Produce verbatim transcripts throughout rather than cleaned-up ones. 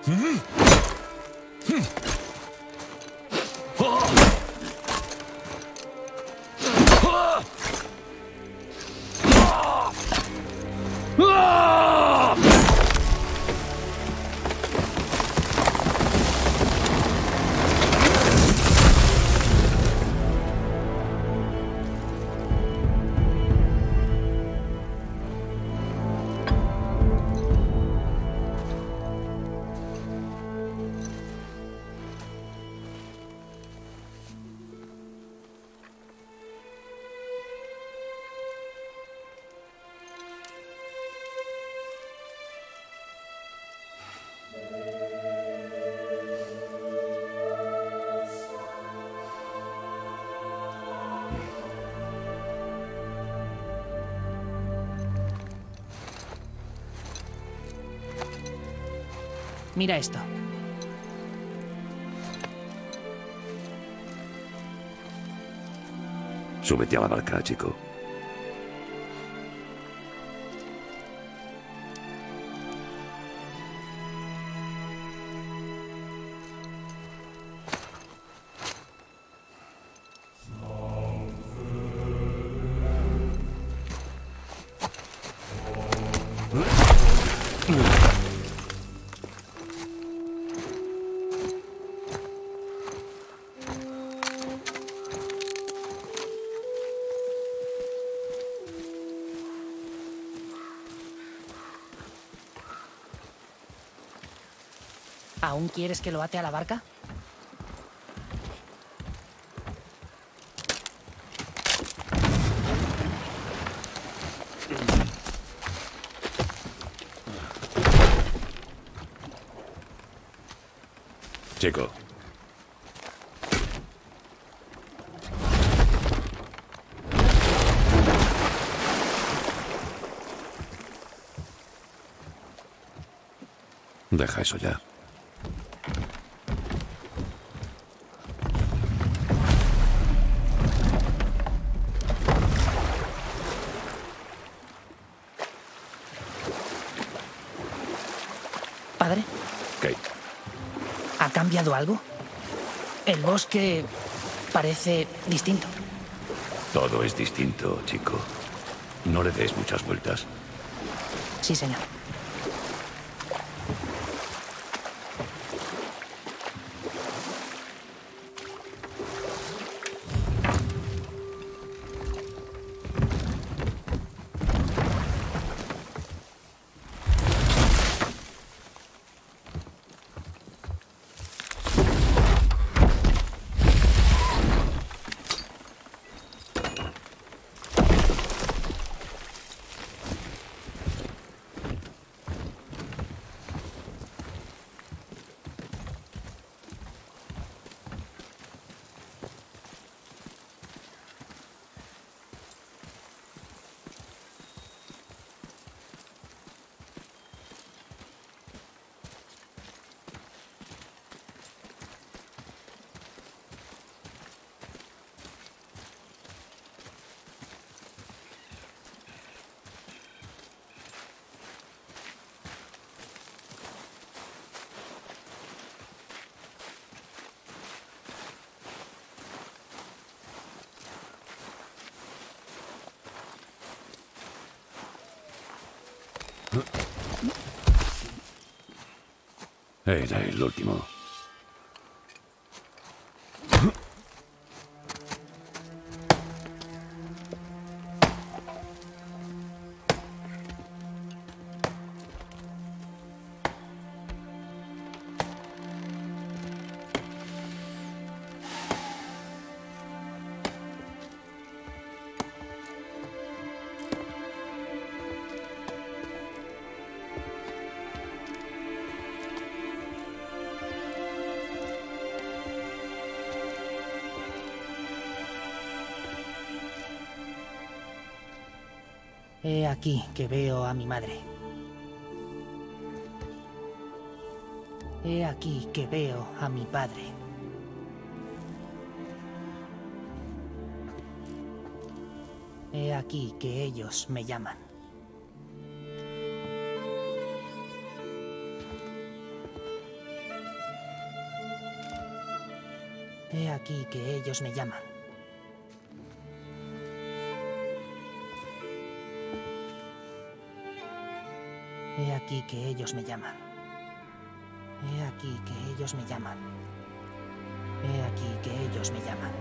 Mira esto. Súbete a la barca, chico. ¿Aún quieres que lo ate a la barca? Chico. Deja eso ya. ¿Padre? ¿Qué? ¿Ha cambiado algo? El bosque parece distinto. Todo es distinto, chico. No le des muchas vueltas. Sí, señor. Era el último. He aquí que veo a mi madre. He aquí que veo a mi padre. He aquí que ellos me llaman. He aquí que ellos me llaman. He aquí que ellos me llaman. He aquí que ellos me llaman. He aquí que ellos me llaman.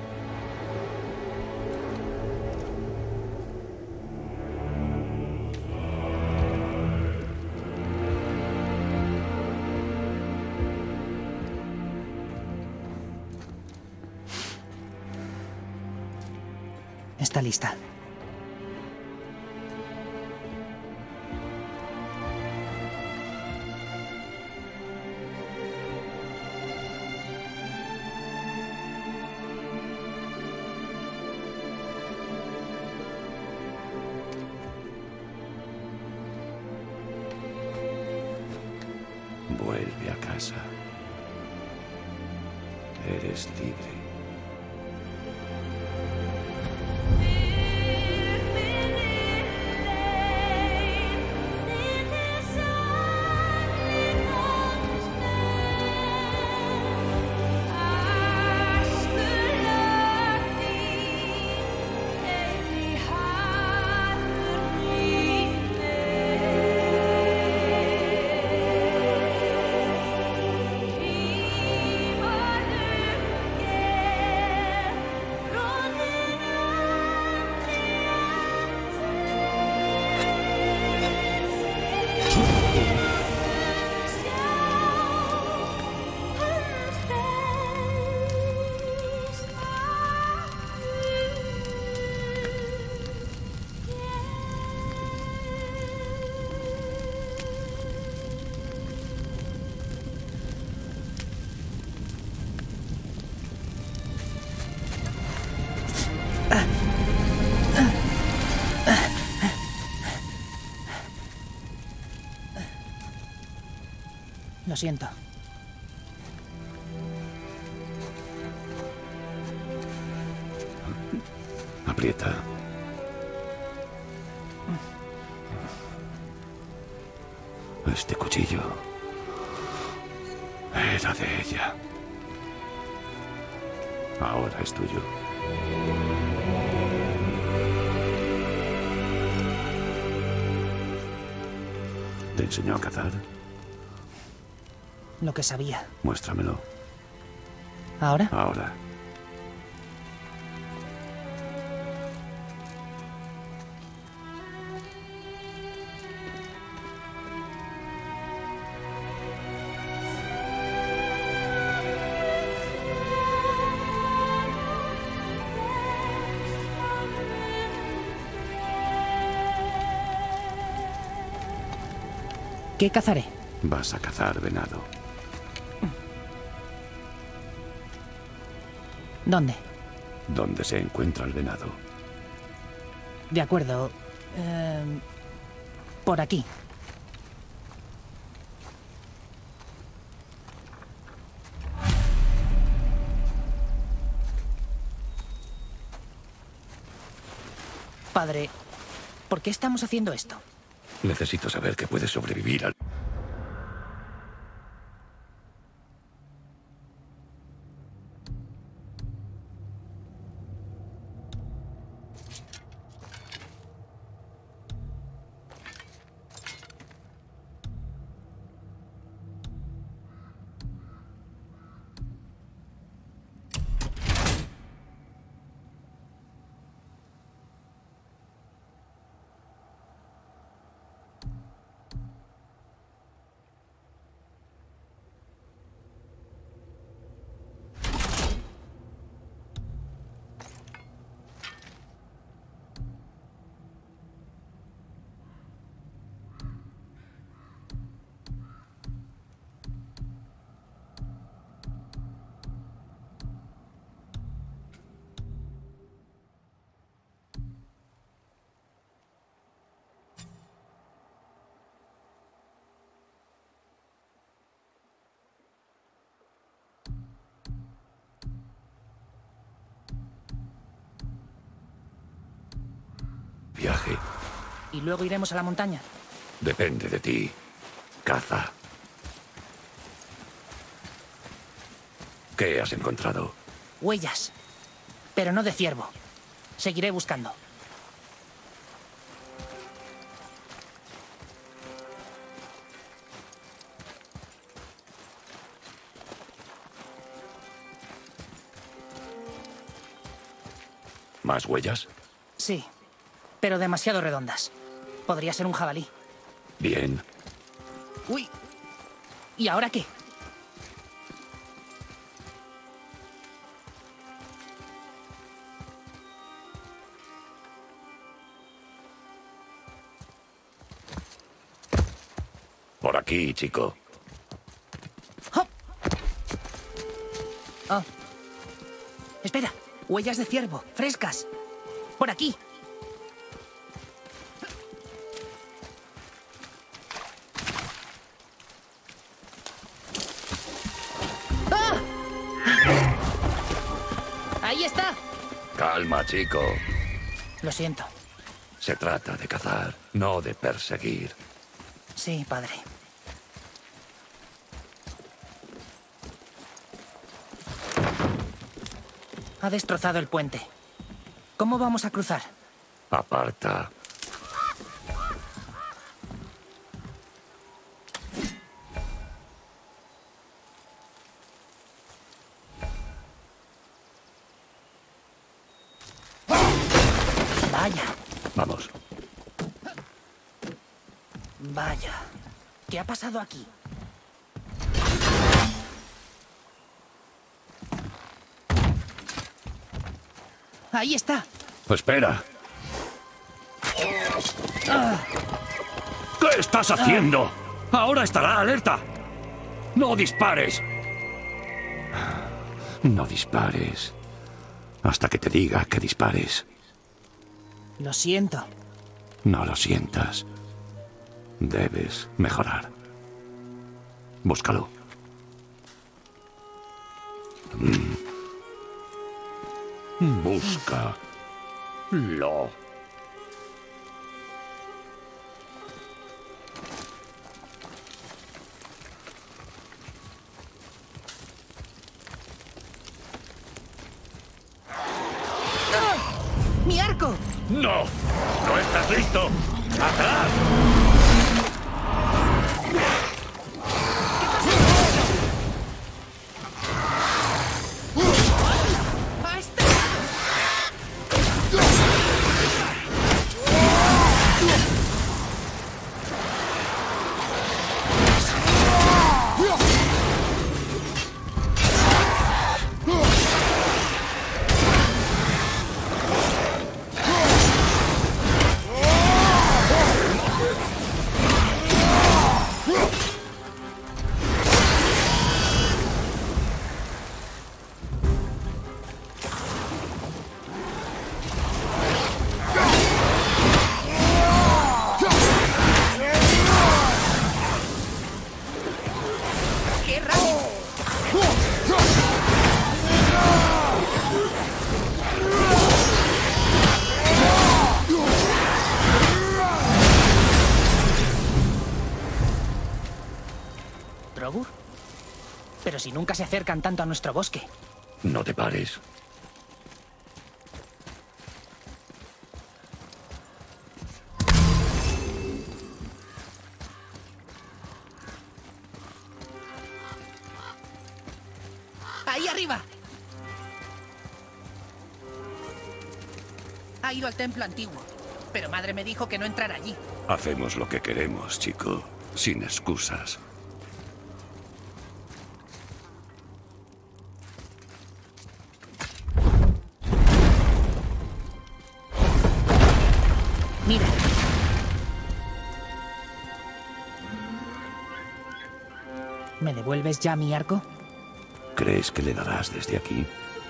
Está lista. Vuelve a casa. Eres libre. Lo siento. Aprieta. Este cuchillo era de ella. Ahora es tuyo. ¿Te enseñó a cazar? Lo que sabía. Muéstramelo. ¿Ahora? Ahora. ¿Qué cazaré? Vas a cazar venado. ¿Dónde? ¿Dónde se encuentra el venado? De acuerdo. Eh, por aquí. Padre, ¿por qué estamos haciendo esto? Necesito saber que puedes sobrevivir al... Viaje. ¿Y luego iremos a la montaña? Depende de ti. Caza. ¿Qué has encontrado? Huellas. Pero no de ciervo. Seguiré buscando. ¿Más huellas? Sí, pero demasiado redondas. Podría ser un jabalí. Bien. ¡Uy! ¿Y ahora qué? Por aquí, chico. ¡Hop! Oh. Espera, huellas de ciervo, frescas. Por aquí. ¡Ah! Ahí está. Calma, chico. Lo siento. Se trata de cazar, no de perseguir. Sí, padre. Ha destrozado el puente. ¿Cómo vamos a cruzar? Aparta. Vaya, Vamos. vaya. ¿Qué ha pasado aquí? Ahí está. Espera. ¿Qué estás haciendo? Ahora estará alerta. No dispares. No dispares. Hasta que te diga que dispares. Lo siento. No lo sientas. Debes mejorar. Búscalo. Busca-lo. ¡Mi arco! ¡No! ¡No estás listo! ¡Atrás! ¡A este! ¡Qué rápido! ¿Drogur? Pero si nunca se acercan tanto a nuestro bosque. No te pares. ¡Ahí arriba! Ha ido al templo antiguo, pero madre me dijo que no entrara allí. Hacemos lo que queremos, chico. Sin excusas. Mira. ¿Me devuelves ya mi arco? ¿Crees que le darás desde aquí?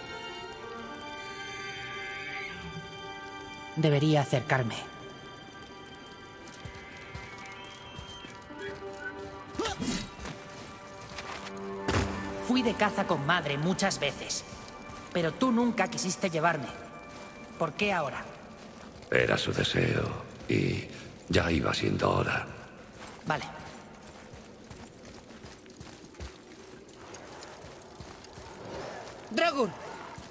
Debería acercarme. Fui de caza con madre muchas veces, pero tú nunca quisiste llevarme. ¿Por qué ahora? Era su deseo y ya iba siendo hora. Vale. ¡Drogur!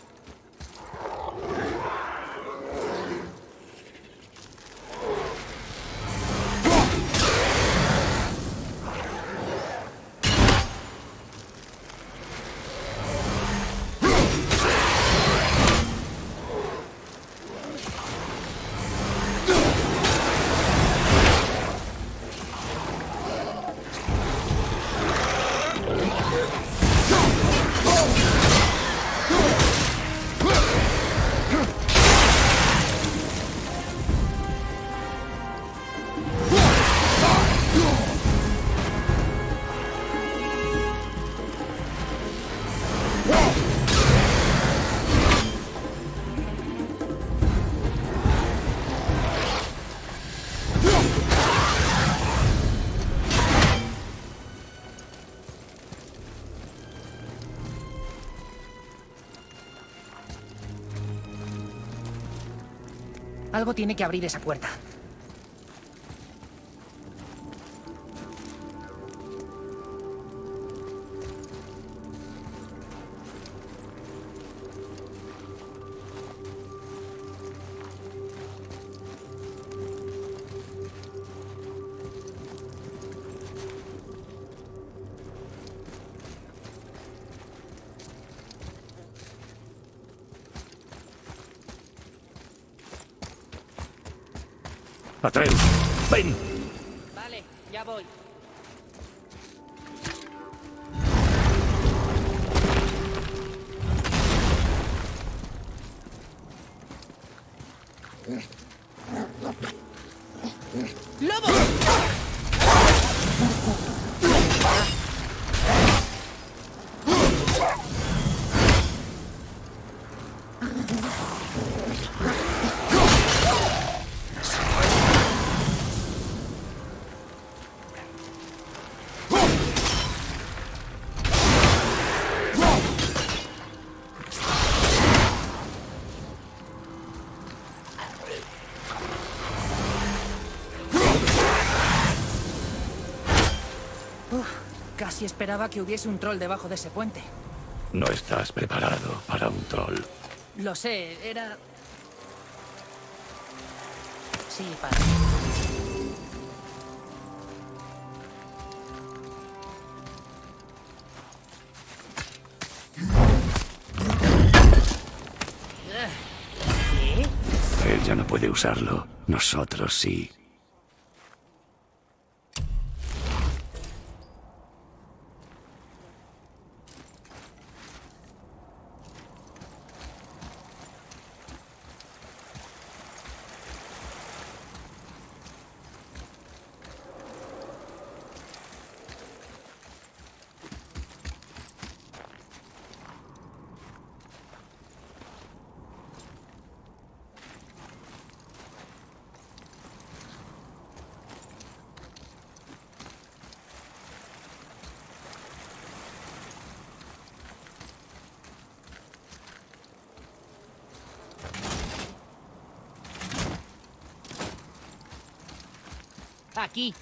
Algo tiene que abrir esa puerta. Atreus, ven. Vale, ya voy. ¡Lobo! Casi esperaba que hubiese un troll debajo de ese puente. No estás preparado para un troll. Lo sé, era... Sí, padre. ¿Qué? Él ya no puede usarlo. Nosotros sí. Aquí.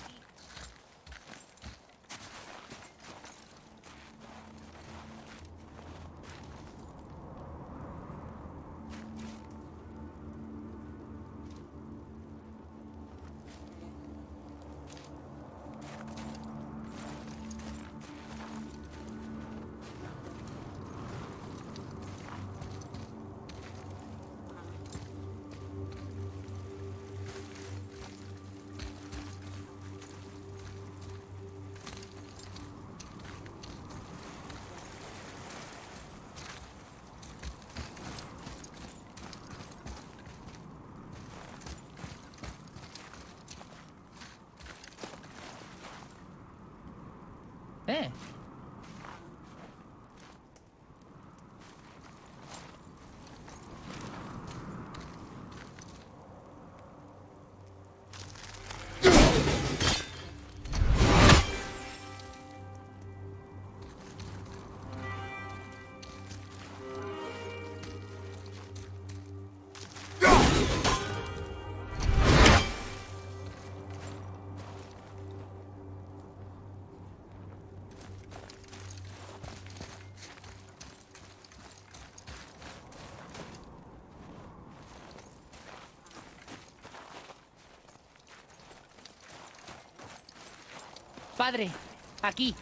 Eh. Padre, aquí.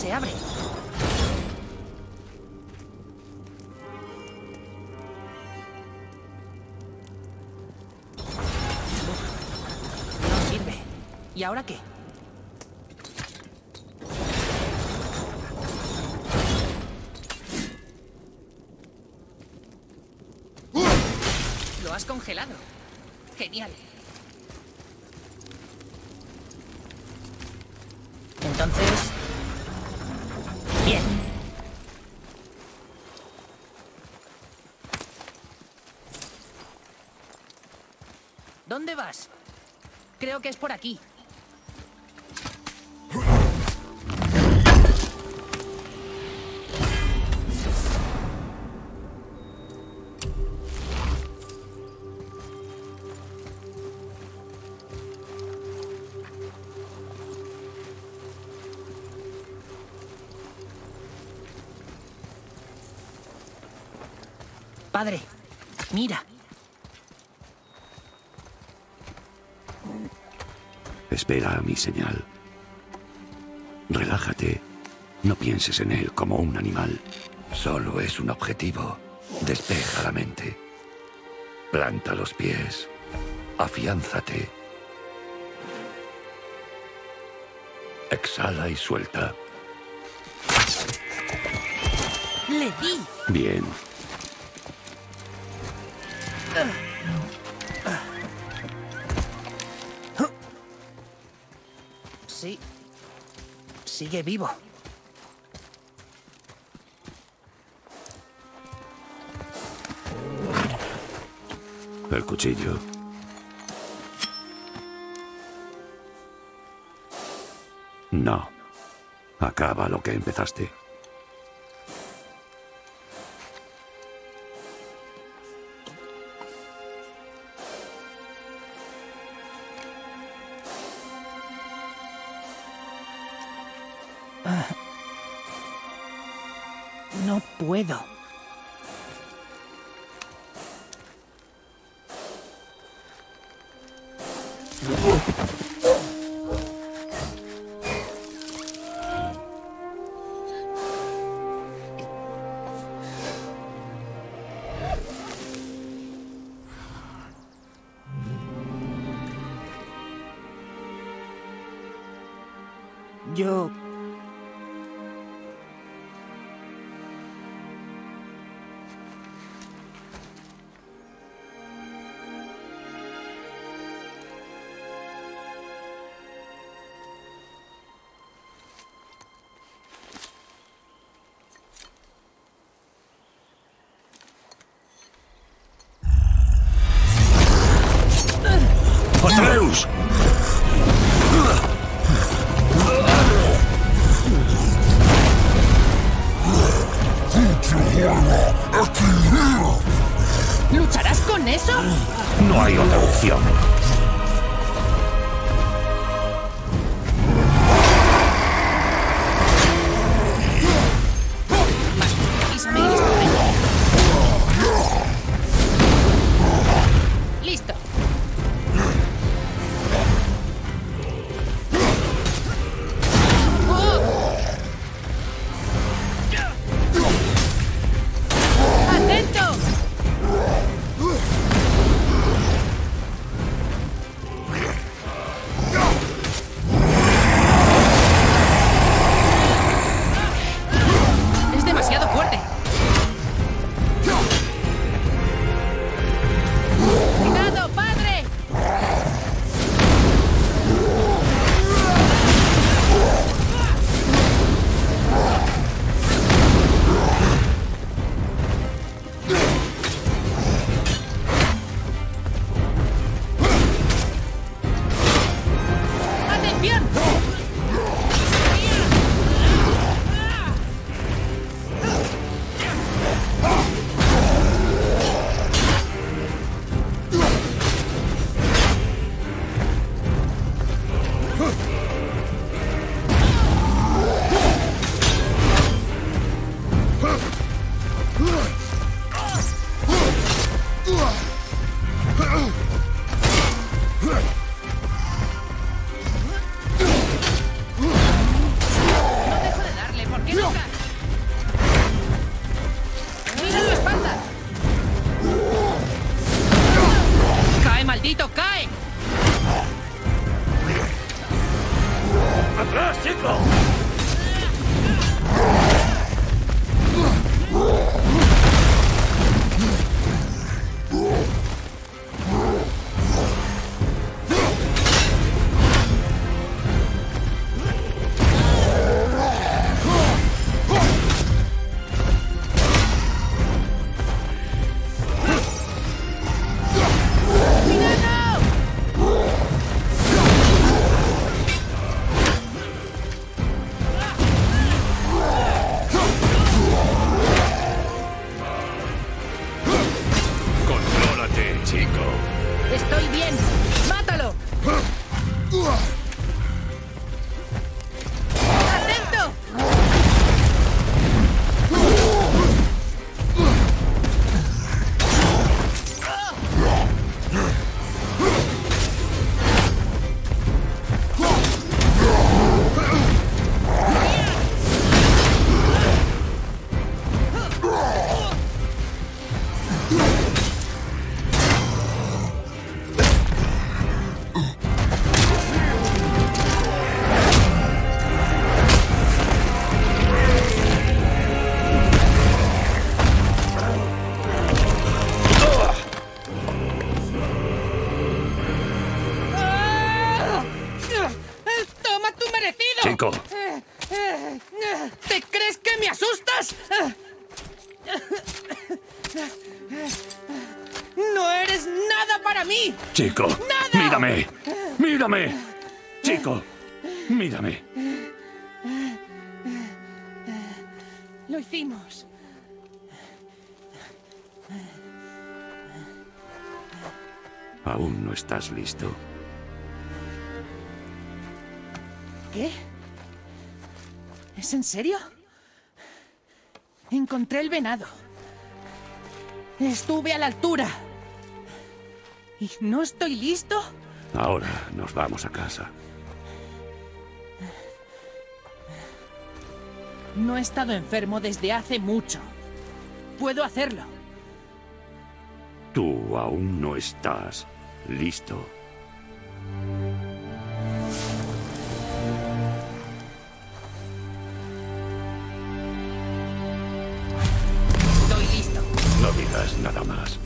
se abre. No sirve. ¿Y ahora qué? Lo has congelado. Genial. Entonces... Bien. ¿Dónde vas? Creo que es por aquí. Padre, mira. Espera a mi señal. Relájate. No pienses en él como un animal. Solo es un objetivo. Despeja la mente. Planta los pies. Afiánzate. Exhala y suelta. ¡Le di! Bien. Sí. Sigue vivo. El cuchillo. No. Acaba lo que empezaste. No puedo. Yo... ¡Atreus! ¿Lucharás con eso? No hay otra opción. Avísame y listo. Listo. ¡Atento! Es demasiado fuerte. ¡Cuidado, padre! ¡Atención! No dejo de darle, ¡Maldito, cae! ¡Atrás, chico! ¡Estoy bien! ¡Mátalo! ¡Atento! Chico. ¿Te crees que me asustas? ¡No eres nada para mí! Chico, ¡Nada! mírame. Mírame. Chico, mírame. Lo hicimos. Aún no estás listo. ¿Qué? ¿Es en serio? Encontré el venado. Estuve a la altura. ¿Y no estoy listo? Ahora nos vamos a casa. No he estado enfermo desde hace mucho. Puedo hacerlo. Tú aún no estás listo. Estoy listo. No digas nada más.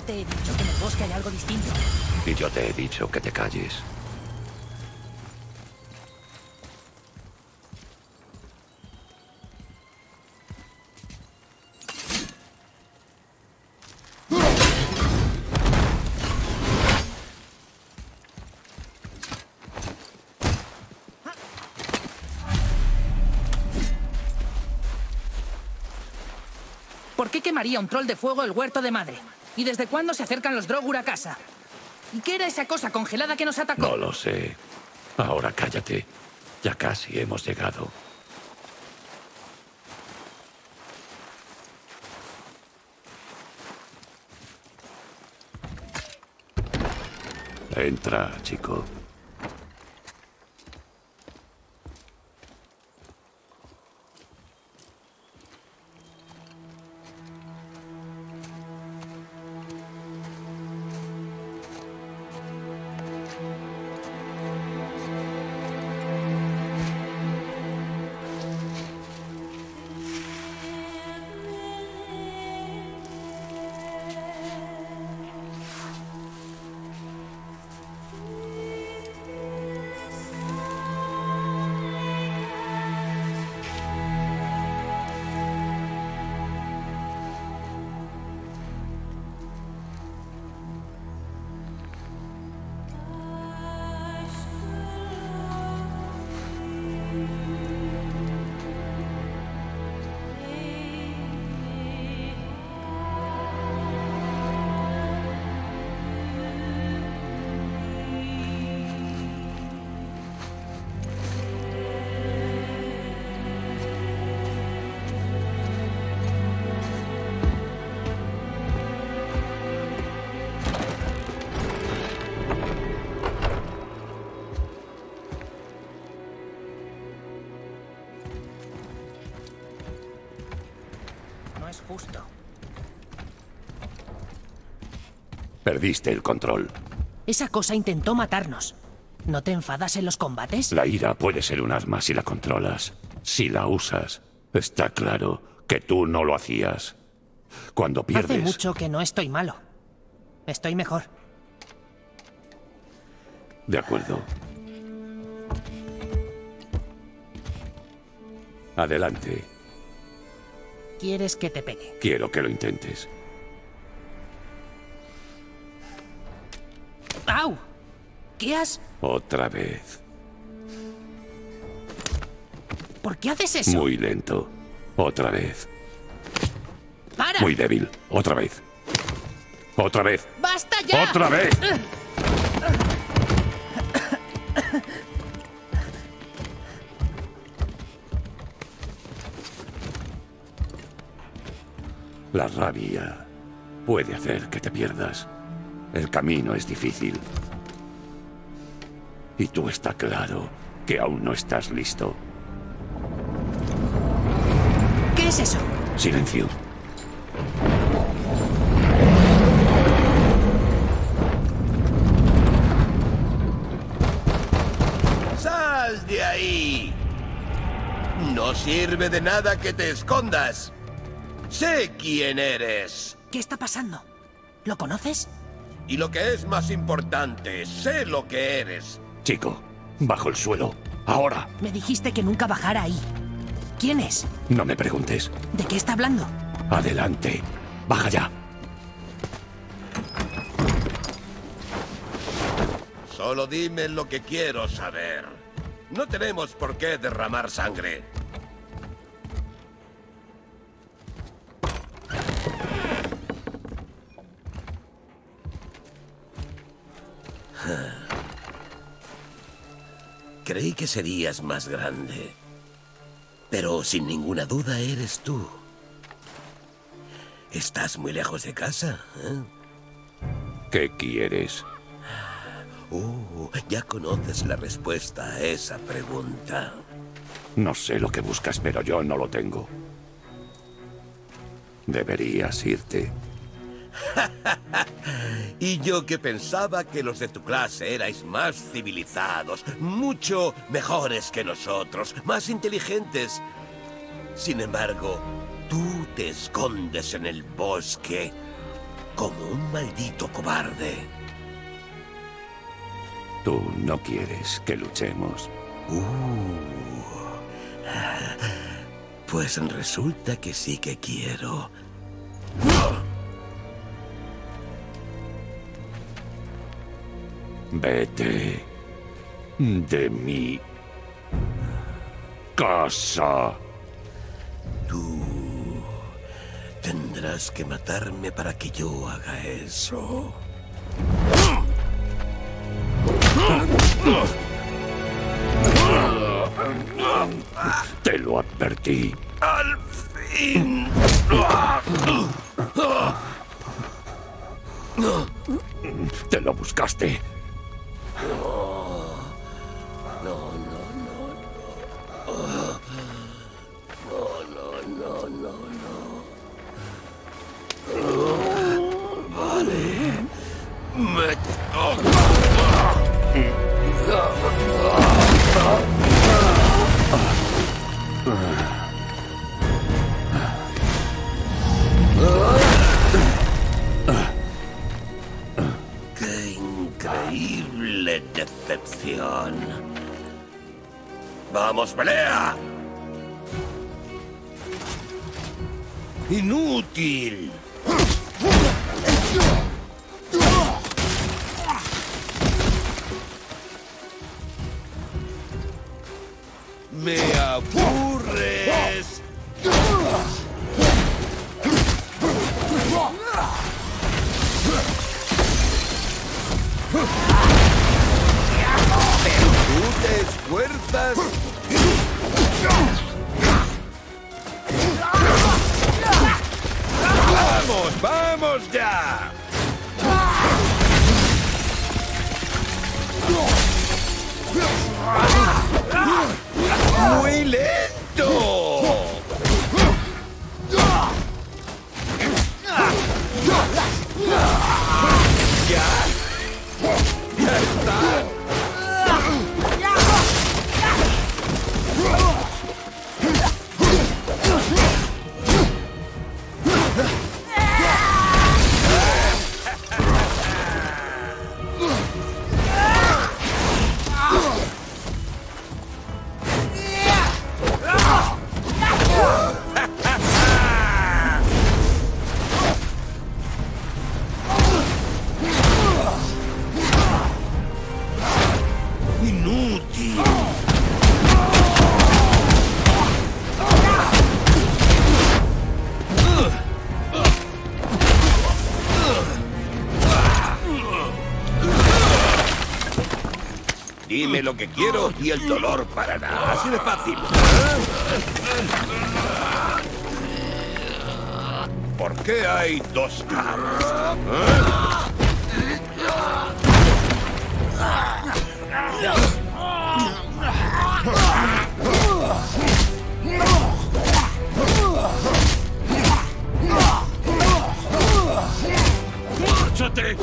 te he dicho que en el bosque hay algo distinto. Y yo te he dicho que te calles. ¿Por qué quemaría un troll de fuego el huerto de madre? ¿Y desde cuándo se acercan los Drogur a casa? ¿Y qué era esa cosa congelada que nos atacó? No lo sé. Ahora cállate. Ya casi hemos llegado. Entra, chico. Justo. Perdiste el control. Esa cosa intentó matarnos. ¿No te enfadas en los combates? La ira puede ser un arma si la controlas. Si la usas, está claro que tú no lo hacías. Cuando pierdes... Hace mucho que no estoy malo. Estoy mejor. De acuerdo. Adelante. ¿Quieres que te pegue? Quiero que lo intentes. ¡Au! ¿Qué has...? Otra vez. ¿Por qué haces eso? Muy lento. Otra vez. ¡Para! Muy débil. Otra vez. Otra vez. ¡Basta ya! ¡Otra vez! La rabia puede hacer que te pierdas. El camino es difícil. Y tú está claro que aún no estás listo. ¿Qué es eso? Silencio. ¡Sal de ahí! No sirve de nada que te escondas. Sé quién eres. ¿Qué está pasando? ¿Lo conoces? Y lo que es más importante, sé lo que eres. Chico, bajo el suelo. Ahora. Me dijiste que nunca bajara ahí. ¿Quién es? No me preguntes. ¿De qué está hablando? Adelante. Baja ya. Solo dime lo que quiero saber. No tenemos por qué derramar sangre. Creí que serías más grande. Pero sin ninguna duda eres tú. ¿Estás muy lejos de casa? ¿Eh? ¿Qué quieres? Uh, ya conoces la respuesta a esa pregunta. No sé lo que buscas, pero yo no lo tengo. Deberías irte. Y yo que pensaba que los de tu clase erais más civilizados, mucho mejores que nosotros, más inteligentes. Sin embargo, tú te escondes en el bosque como un maldito cobarde. Tú no quieres que luchemos. Uh, pues resulta que sí que quiero. Vete de mi casa. Tú tendrás que matarme para que yo haga eso. Te lo advertí. ¡Al fin! Te lo buscaste. No, no, no, no. No, no, no, no. Vale. Me toca. ¡Qué increíble decepción! ¡Vamos, pelea! ¡Inútil! ¡Me aburres! Pero tú te esfuerzas. ¡Vamos, vamos ya! ¡Muy lento! ¡Ya! ¡Ya está! Inútil. Dime lo que quiero y el dolor parará. Así de fácil. ¿Por qué hay dos caras? ¡Márchate!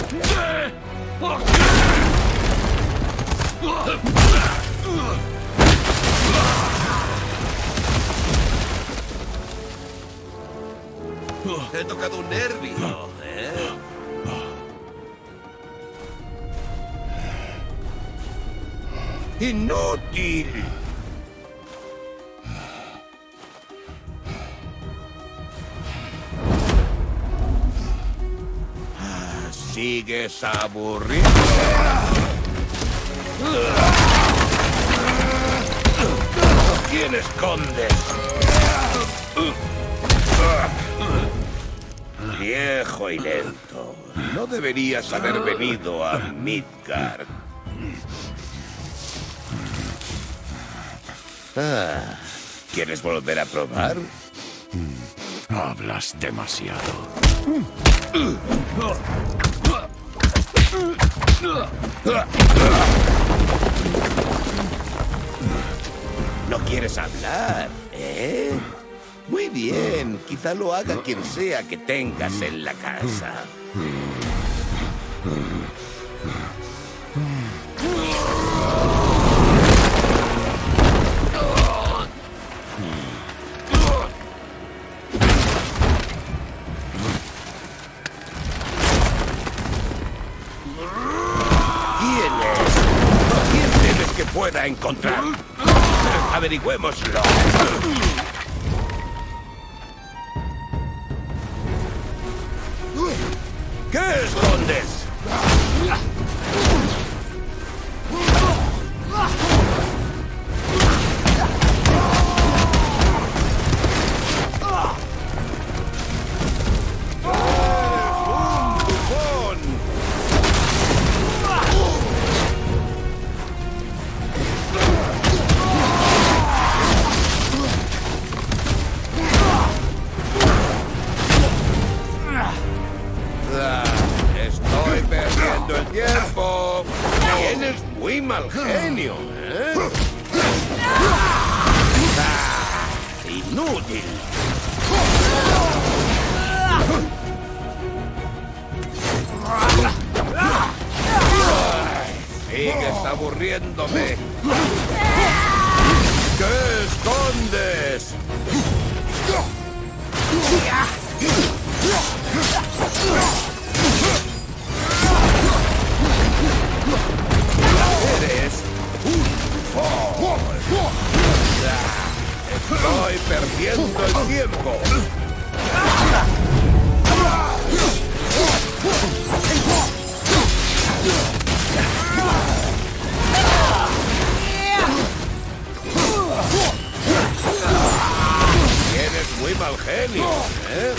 He tocado un nervio, ¿eh? ¡Inútil! ¿Sigues aburrido? ¿Quién escondes? Viejo y lento. No deberías haber venido a Midgard. Ah, ¿quieres volver a probar? Hablas demasiado. ¿No quieres hablar, eh? Muy bien, quizá lo haga quien sea que tengas en la casa. pueda encontrar. Averigüémoslo. ¿Qué escondes? Estoy perdiendo el tiempo. Tienes muy mal genio, ¿eh? Ah, inútil. Sigues aburriéndome. ¿Qué escondes? Eres un fool. Estoy perdiendo el tiempo. Tienes muy mal genio, ¿eh?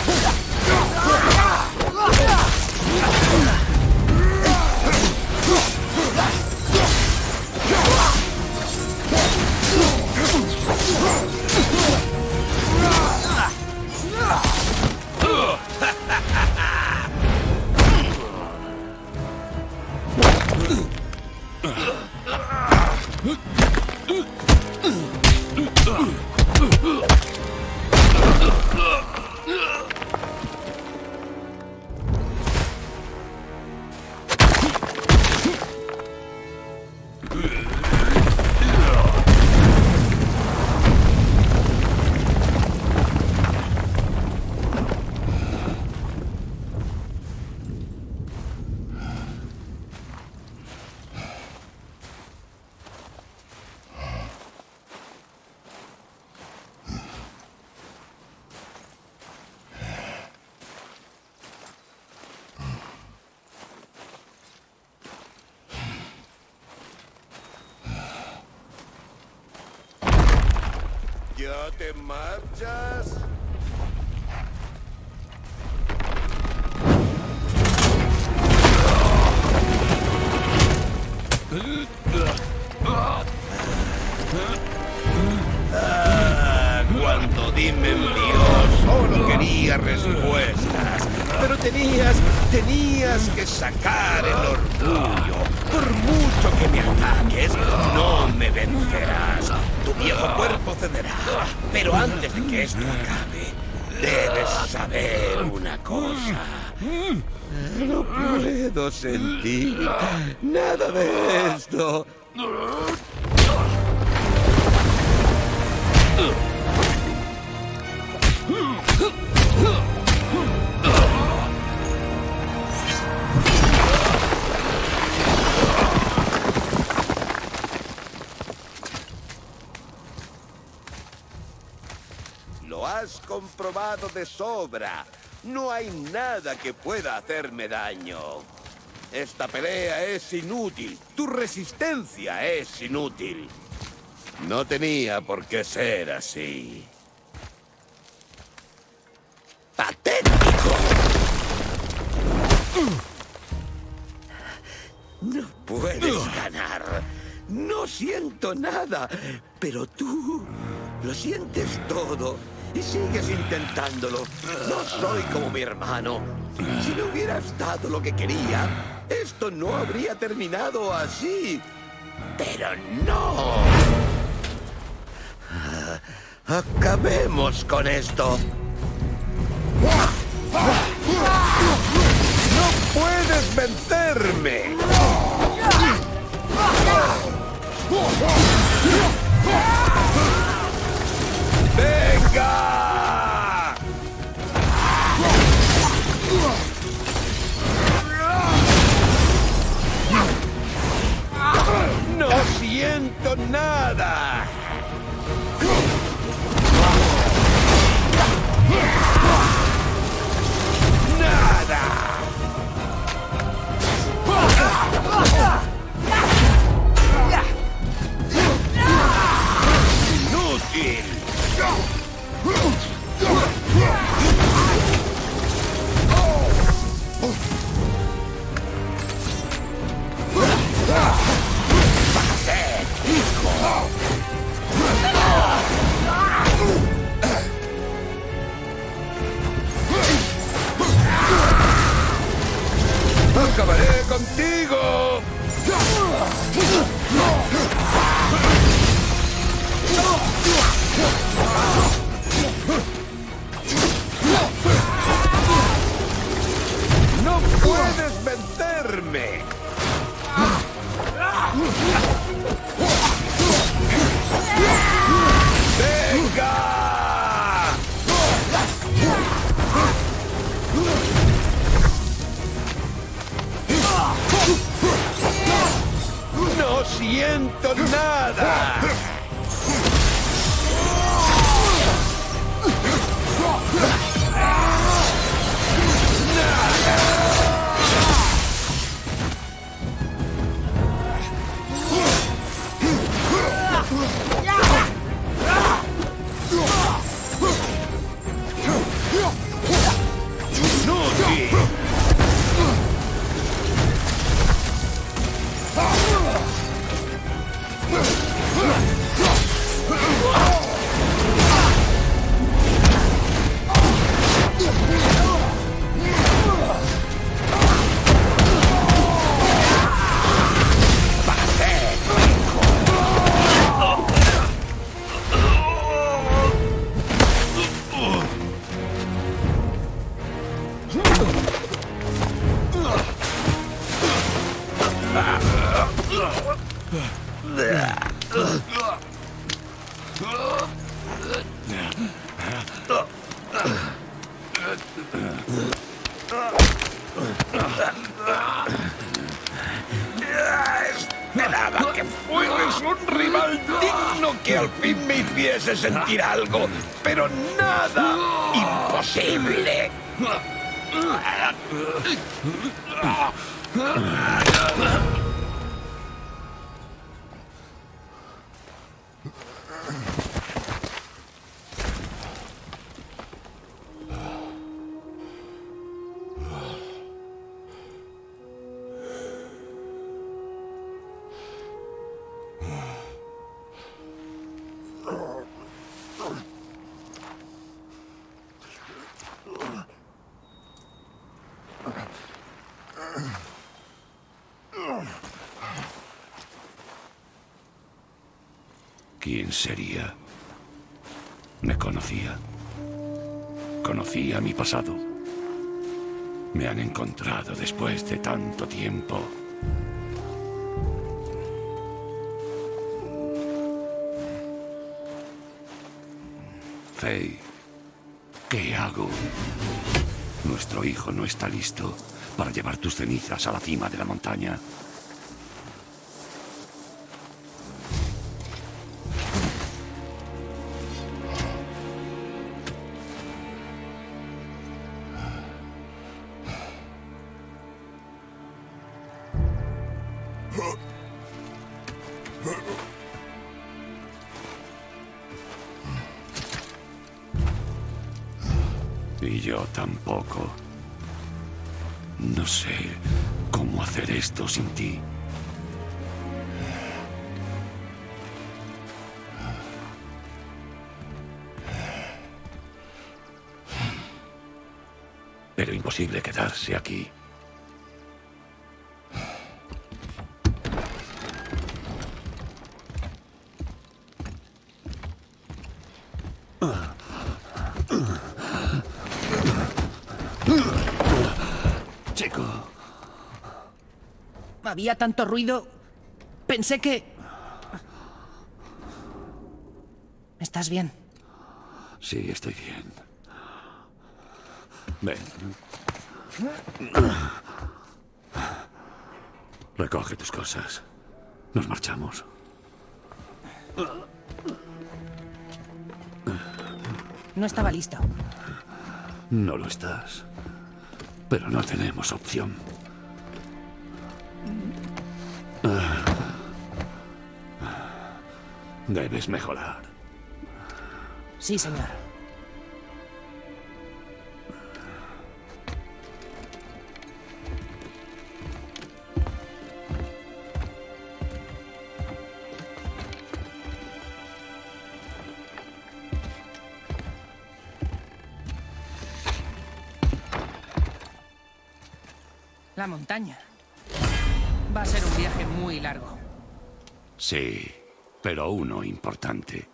¿Ya te marchas? Ah, cuando Dim me envió, solo quería respuestas. Pero tenías, tenías que sacar el orgullo. Por mucho que me ataques, no me vencerás. Tu viejo cuerpo cederá. Pero antes de que esto acabe, debes saber una cosa. No puedo sentir nada de esto. Lo has comprobado de sobra. No hay nada que pueda hacerme daño. Esta pelea es inútil. Tu resistencia es inútil. No tenía por qué ser así. ¡Patético! No puedes ganar. No siento nada. Pero tú lo sientes todo. Y sigues intentándolo. No soy como mi hermano. Si le hubieras dado lo que quería, esto no habría terminado así. Pero no. Acabemos con esto. ¡No puedes vencerme! ¡Venga! No siento ¡Acabaré contigo! ¡No puedes vencerme! ¡Venga! ¡No siento nada! Esperaba que fueras un rival digno que al fin me hiciese sentir algo, pero nada. ¡Imposible! ¿Quién sería? ¿Me conocía? ¿Conocía mi pasado? Me han encontrado después de tanto tiempo. Faye, ¿qué hago? Nuestro hijo no está listo para llevar tus cenizas a la cima de la montaña. Y yo tampoco. No sé cómo hacer esto sin ti. Pero imposible quedarse aquí. Chico. Había tanto ruido. Pensé que... ¿Estás bien? Sí, estoy bien. Ven. Recoge tus cosas. Nos marchamos. No estaba listo. No lo estás. Pero no tenemos opción. Debes mejorar. Sí, señor. La montaña. Va a ser un viaje muy largo. Sí, pero uno importante.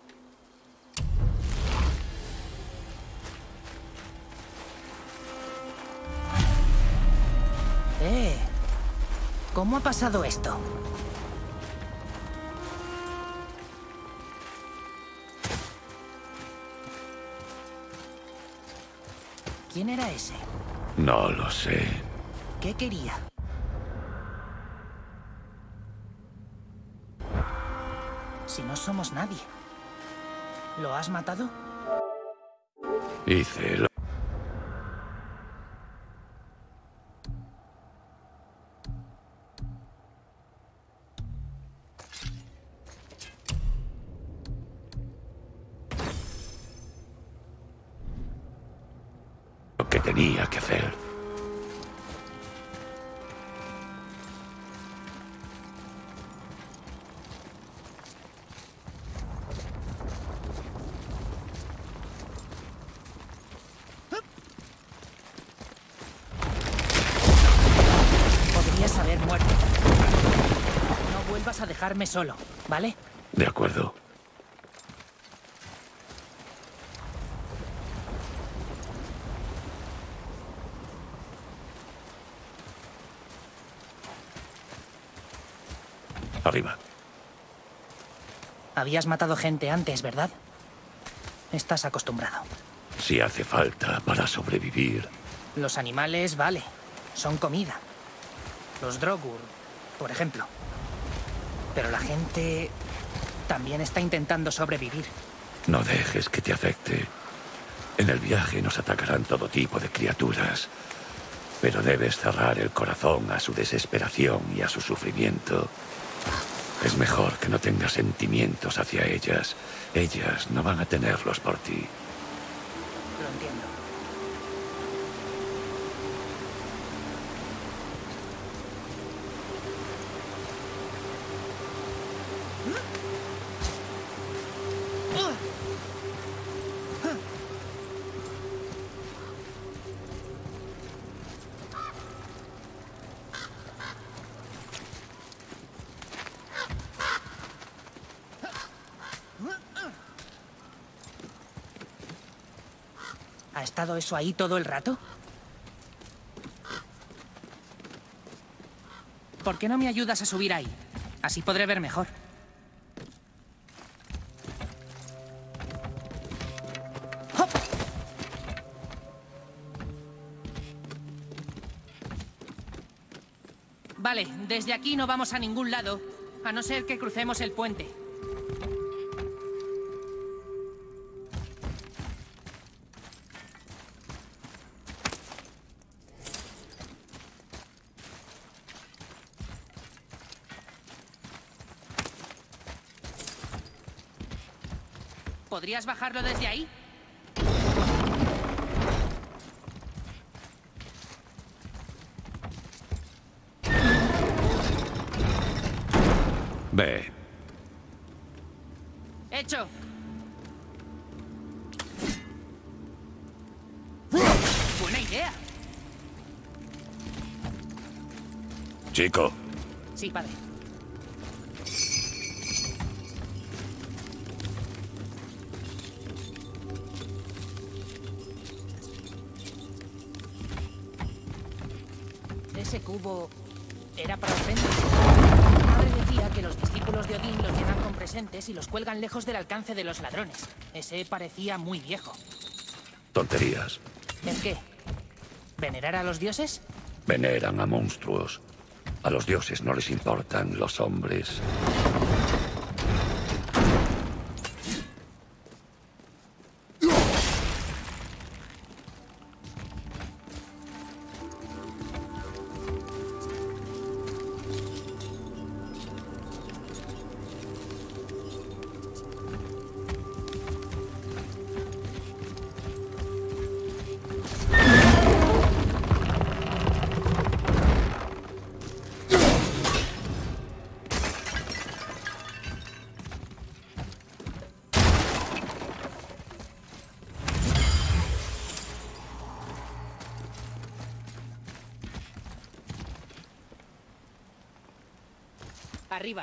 Eh, ¿cómo ha pasado esto? ¿Quién era ese? No lo sé. ¿Qué quería? Si no somos nadie. ¿Lo has matado? Hice lo... lo que tenía que hacer. Podrías haber muerto. No vuelvas a dejarme solo, ¿vale? De acuerdo. Arriba. Habías matado gente antes, ¿verdad? Estás acostumbrado. Si hace falta para sobrevivir. Los animales, vale. Son comida. Los Drogur, por ejemplo. Pero la gente también está intentando sobrevivir. No dejes que te afecte. En el viaje nos atacarán todo tipo de criaturas. Pero debes cerrar el corazón a su desesperación y a su sufrimiento. Es mejor que no tengas sentimientos hacia ellas. Ellas no van a tenerlos por ti. Lo entiendo. ¿Ha estado eso ahí todo el rato? ¿Por qué no me ayudas a subir ahí? Así podré ver mejor. ¡Hop! Vale, desde aquí no vamos a ningún lado, a no ser que crucemos el puente. ¿Podrías bajarlo desde ahí? Ve. ¡Hecho! ¡Buena idea! Chico. Sí, padre. Ese cubo era para ofrendas. Mi madre decía que los discípulos de Odín los llenan con presentes y los cuelgan lejos del alcance de los ladrones. Ese parecía muy viejo. Tonterías. ¿El qué? ¿Venerar a los dioses? Veneran a monstruos. A los dioses no les importan los hombres. Arriba.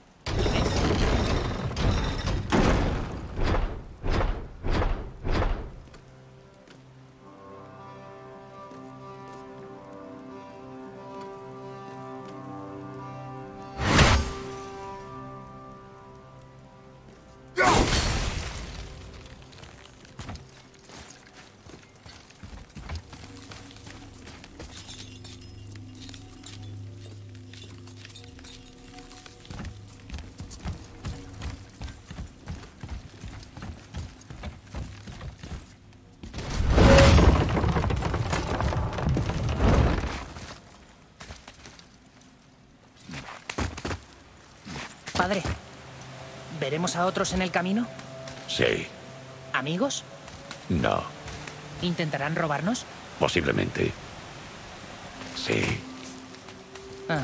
Padre, ¿veremos a otros en el camino? Sí. ¿Amigos? No. ¿Intentarán robarnos? Posiblemente. Sí. Ah.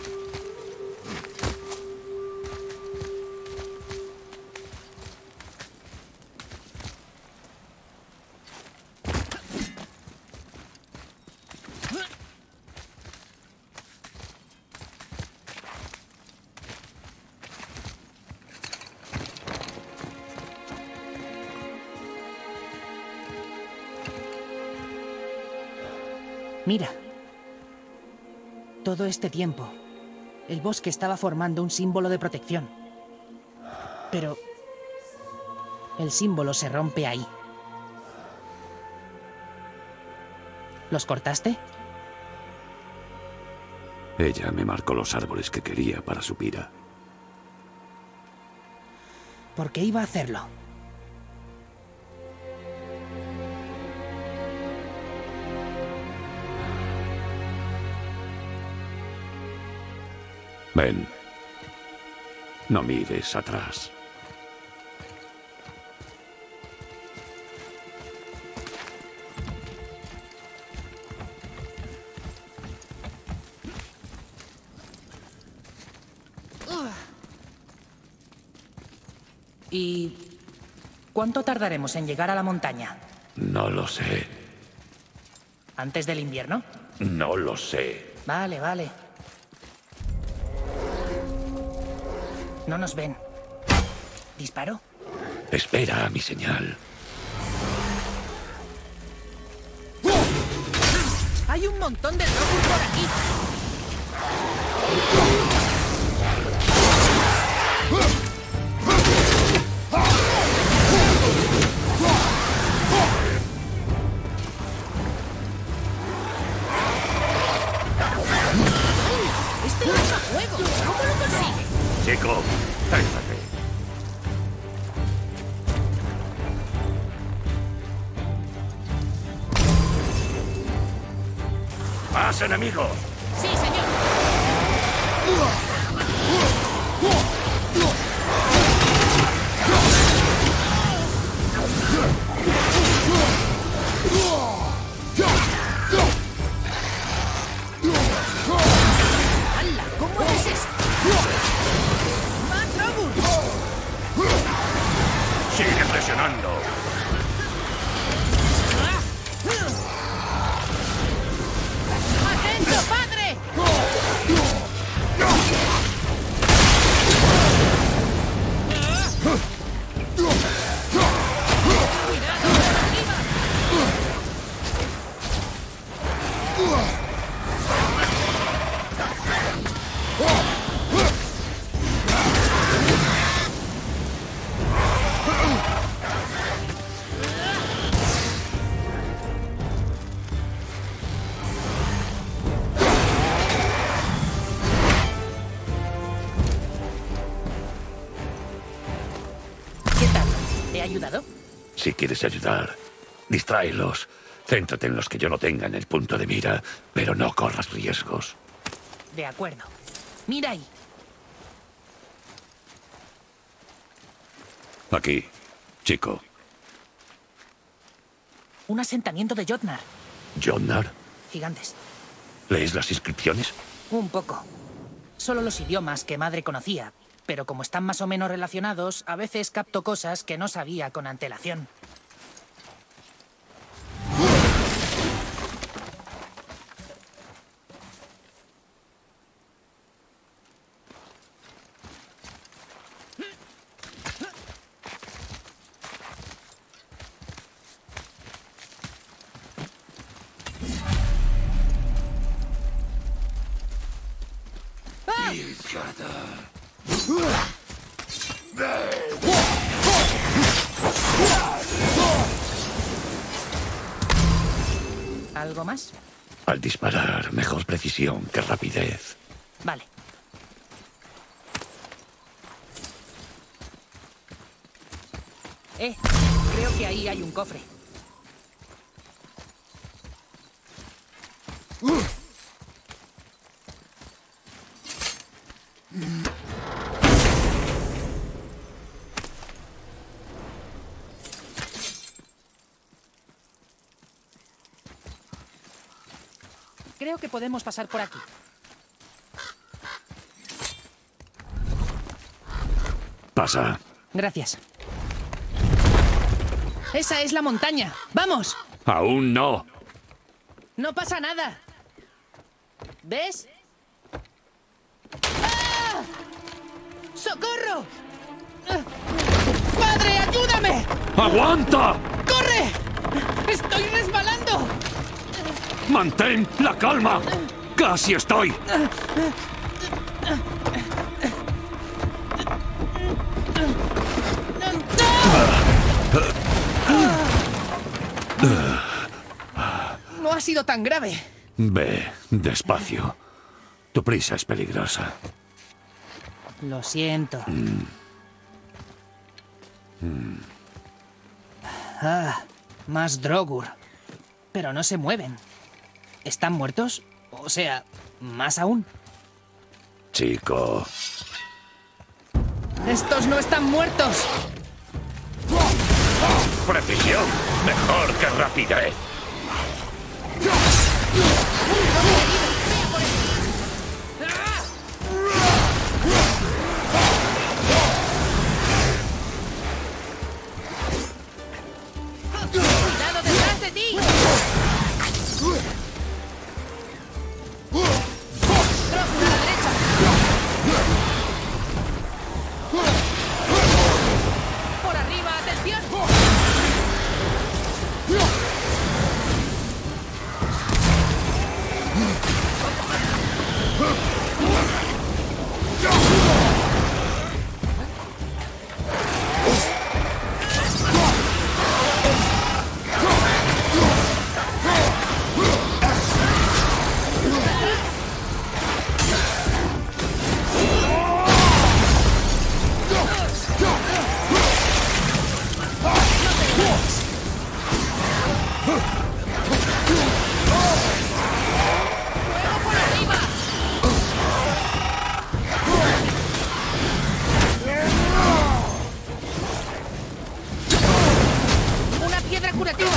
Mira. Todo este tiempo, el bosque estaba formando un símbolo de protección. Pero el símbolo se rompe ahí. ¿Los cortaste? Ella me marcó los árboles que quería para su pira. ¿Por qué iba a hacerlo? Ven. No mires atrás. ¿Y cuánto tardaremos en llegar a la montaña? No lo sé. ¿Antes del invierno? No lo sé. Vale, vale. No nos ven. ¿Disparo? Espera a mi señal. ¡Hay un montón de Drogur por aquí! ¡Este lanza fuego! ¿Cómo lo consigue? Chico, céntrate. ¡Más enemigos! ¡Sí, señor! ¡Hala! ¿Cómo haces eso? ¡Más Drogur! ¡Sigue presionando! ¡Atento, padre! ¡Cuidado, arriba! ¿Qué tal? ¿Te ha ayudado? Si quieres ayudar, distráelos. Céntrate en los que yo no tenga en el punto de mira, pero no corras riesgos. De acuerdo. Mira ahí. Aquí, chico. Un asentamiento de Jotnar. ¿Jotnar? Gigantes. ¿Lees las inscripciones? Un poco. Solo los idiomas que madre conocía, pero como están más o menos relacionados, a veces capto cosas que no sabía con antelación. ¿Algo más? Al disparar, mejor precisión que rapidez. Vale. Eh, creo que ahí hay un cofre. Creo que podemos pasar por aquí. Pasa. Gracias. ¡Esa es la montaña! ¡Vamos! Aún no. ¡No pasa nada! ¿Ves? ¡Ah! ¡Socorro! ¡Ah! ¡Padre, ayúdame! ¡Aguanta! ¡Corre! ¡Estoy resbalando! ¡Mantén la calma! ¡Casi estoy! No ha sido tan grave. Ve, despacio. Tu prisa es peligrosa. Lo siento. Mm. Mm. Ah, más Drogur. Pero no se mueven. ¿Están muertos? O sea, más aún. Chico. ¡Estos no están muertos! Precisión, mejor que rapidez. ¡Cuidado detrás de ti! ¡Drogur a la derecha! ¡Por arriba, atención! ¡Una piedra curativa!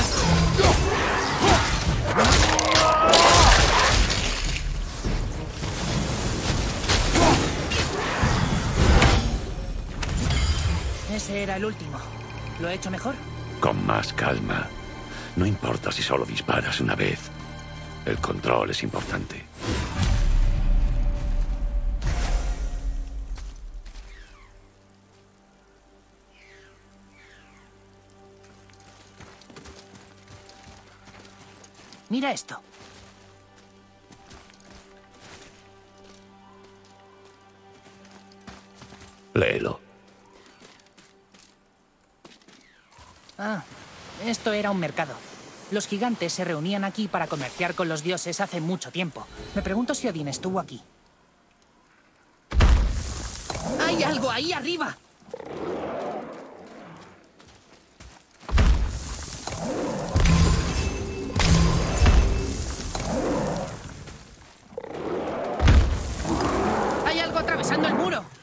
Ese era el último. ¿Lo he hecho mejor? Con más calma. No importa si solo disparas una vez. El control es importante. Mira esto. Léelo. Ah, esto era un mercado. Los gigantes se reunían aquí para comerciar con los dioses hace mucho tiempo. Me pregunto si Odín estuvo aquí. ¡Hay algo ahí arriba! ¡Hay algo atravesando el muro!